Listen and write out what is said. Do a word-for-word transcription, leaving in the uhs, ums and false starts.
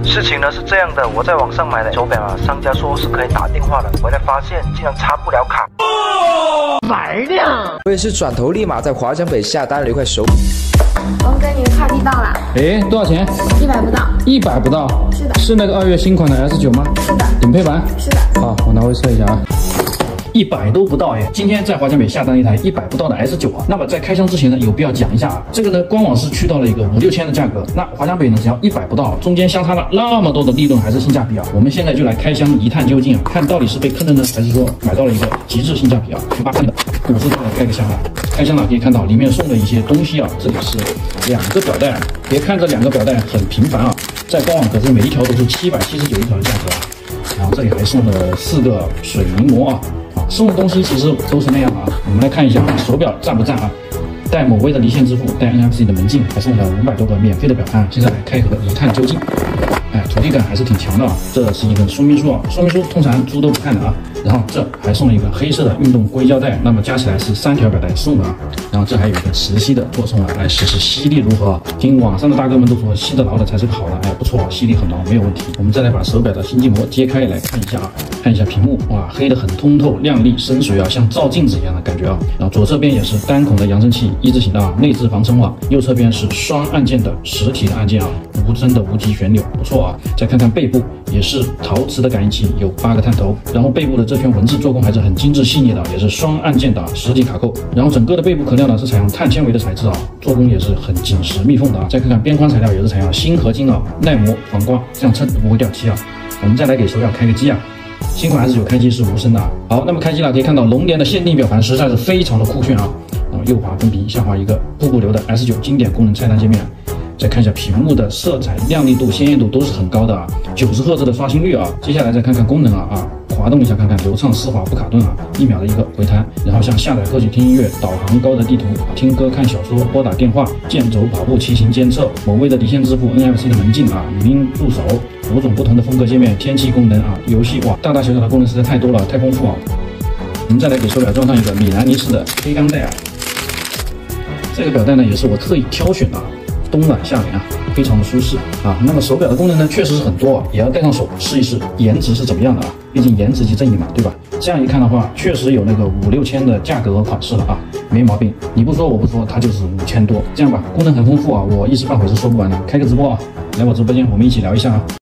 事情呢是这样的，我在网上买的手表啊，商家说是可以打电话的，回来发现竟然插不了卡。 玩呢！ 我也是转头立马在华强北下单了一块手表。 王哥，你的快递到了。 哎，多少钱？ 一百不到。 一百不到。 是的。 是那个二月新款的 S 九吗？ 是的。 顶配版。 是的。 好，我拿回测一下啊。一百都不到哎！今天在华强北下单了一台一百不到的 S 九啊。那么在开箱之前呢，有必要讲一下啊，这个呢官网是去到了一个五六千的价格，那华强北呢只要一百不到，中间相差了那么多的利润还是性价比啊。我们现在就来开箱一探究竟啊，看到底是被坑的呢，还是说买到了一个极致性价比啊？去八三的股市再来开个箱啊。开箱了可以看到里面送的一些东西啊，这里是两个表带，别看这两个表带很频繁啊，在官网可是每一条都是七百七十九一条的价格啊。然后这里还送了四个水凝膜啊。送的东西其实都是那样啊，我们来看一下手表赞不赞啊？带某威的离线支付，带 N F C 的门禁，还送了五百多个免费的表盘。现在来开盒一探究竟。哎，土地感还是挺强的啊。这是一本说明书啊，说明书通常猪都不看的啊。然后这还送了一个黑色的运动硅胶带，那么加起来是三条表带送的啊。然后这还有一个磁吸的做送啊，来试试吸力如何啊？听网上的大哥们都说吸得牢的才是个好的，哎，不错啊，吸力很牢，没有问题。我们再来把手表的新机膜揭开来看一下啊，看一下屏幕，哇，黑的很通透、亮丽、深邃啊，像照镜子一样的感觉啊。然后左侧边也是单孔的扬声器，一字形的啊，内置防尘网。右侧边是双按键的实体的按键啊，无针的无极旋钮，不错啊。再看看背部，也是陶瓷的感应器，有八个探头，然后背部的这片文字做工还是很精致细腻的，也是双按键的实体卡扣。然后整个的背部壳料呢是采用碳纤维的材质啊，做工也是很紧实密缝的啊。再看看边框材料也是采用锌合金啊，耐磨防刮，这样称不会掉漆啊。我们再来给手表开个机啊。新款 S 九开机是无声的啊。好，那么开机了，可以看到龙年的限定表盘实在是非常的酷炫啊。然后右滑分屏，下滑一个瀑布流的 S 九经典功能菜单界面。再看一下屏幕的色彩亮丽度、鲜艳度都是很高的啊，九十赫兹的刷新率啊。接下来再看看功能啊啊，滑动一下看看，流畅丝滑不卡顿啊，一秒的一个回弹。然后像下载歌曲、听音乐、导航高德地图、听歌、看小说、拨打电话、健走、跑步、骑行监测、某威的离线支付、N F C 的门禁啊、语音助手，五种不同的风格界面、天气功能啊、游戏，哇，大大小小的功能实在太多了，太丰富啊。我们再来给手表装上一个米兰尼式的黑钢带啊，这个表带呢也是我特意挑选的啊。冬暖夏凉啊，非常的舒适啊。那么手表的功能呢，确实是很多啊，也要戴上手试一试，颜值是怎么样的啊？毕竟颜值即正义嘛，对吧？这样一看的话，确实有那个五六千的价格和款式了啊，没毛病。你不说我不说，它就是五千多。这样吧，功能很丰富啊，我一时半会是说不完的。开个直播啊，来我直播间，我们一起聊一下啊。